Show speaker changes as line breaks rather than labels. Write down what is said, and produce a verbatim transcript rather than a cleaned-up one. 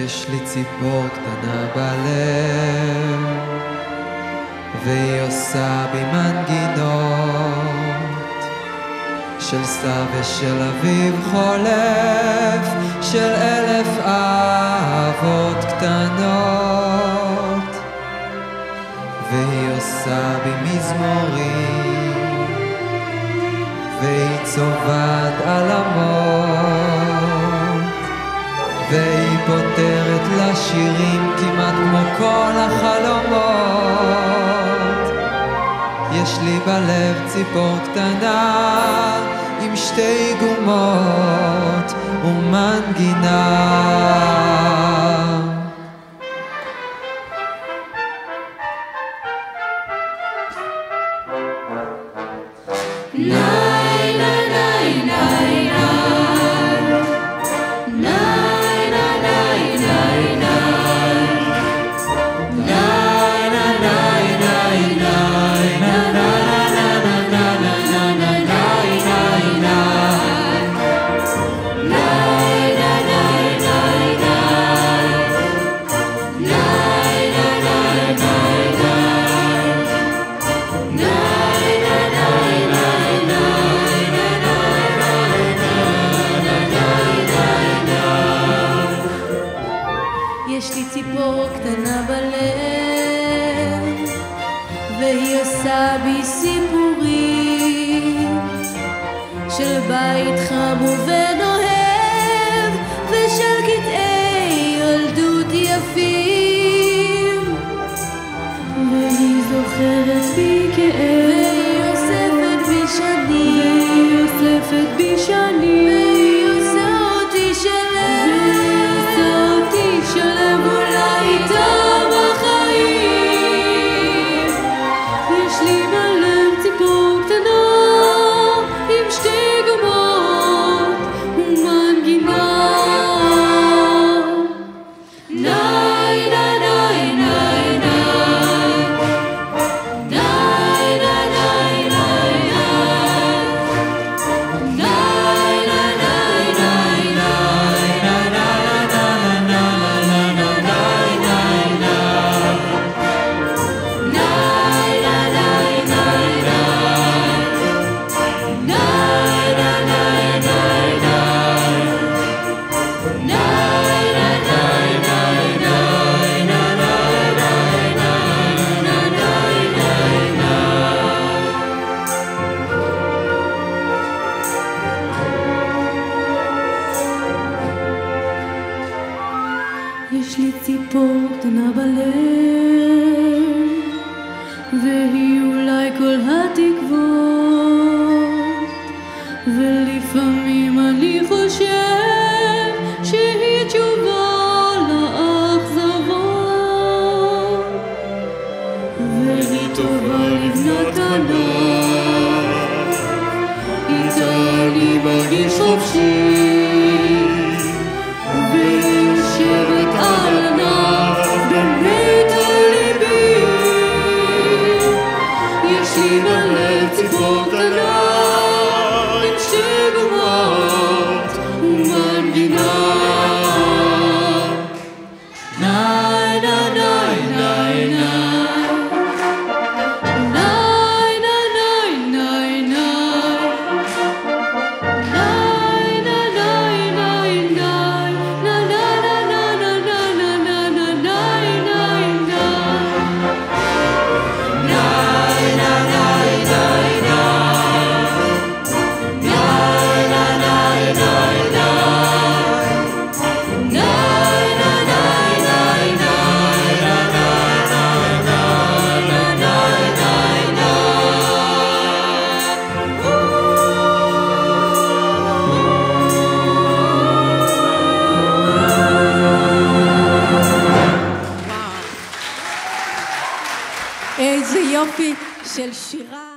יש לי ציפור קטנה בלב והיא עושה בי מנגינות של סתיו ושל אביב חולף, של אלף אהבות קטנות, והיא עושה בי מזמורים והיא צובעת עלמות והיא פותרת לשירים כמעט כמו כל החלומות. יש לי בלב ציפור קטנה עם שתי גומות ומנגינה.
יש לי ציפור קטנה בלב והיא עושה בי סיפורים של בית חם ונוהב ושל קטעי ילדות יפים, והיא זוכרת בי כאב והיא אוספת בי שנים והיא אוספת בי שנים והיא עושה אותי שלם שלם אולי איתה בחיים. יש לי בלב ציפור קטנה עם שתי גומות ומנגינה. ניי ניי ניי ניי ניי ניי ניי יש לי ציפור קטנה בלב והיא אולי כל התקוות, ולפעמים אני חושב שהיא תשובה לאכזבות, והיא טובה לבנות ענף איתה אני מרגיש חופשי ויושבת על ענף באמת על ליבי. יש לי בלב ציפור קטנה עם שתי גומות ומנגינה. ניי ניי ניי ניי ניי ניי ניי
איזה יופי של שירה.